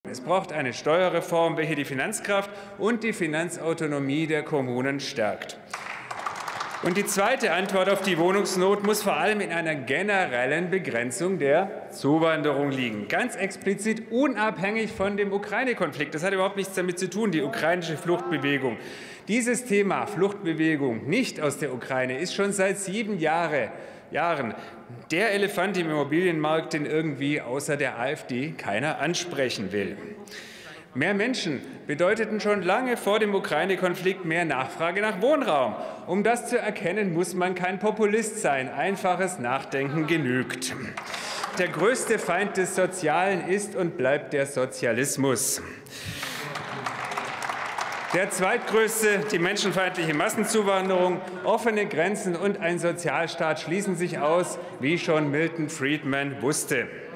Es braucht eine Steuerreform, welche die Finanzkraft und die Finanzautonomie der Kommunen stärkt. Und die zweite Antwort auf die Wohnungsnot muss vor allem in einer generellen Begrenzung der Zuwanderung liegen. Ganz explizit unabhängig von dem Ukraine-Konflikt. Das hat überhaupt nichts damit zu tun, die ukrainische Fluchtbewegung. Dieses Thema Fluchtbewegung nicht aus der Ukraine ist schon seit 7 Jahren der Elefant im Immobilienmarkt, den irgendwie außer der AfD keiner ansprechen will. Mehr Menschen bedeuteten schon lange vor dem Ukraine-Konflikt mehr Nachfrage nach Wohnraum. Um das zu erkennen, muss man kein Populist sein. Einfaches Nachdenken genügt. Der größte Feind des Sozialen ist und bleibt der Sozialismus. Der zweitgrößte, die menschenfeindliche Massenzuwanderung, offene Grenzen und ein Sozialstaat schließen sich aus, wie schon Milton Friedman wusste.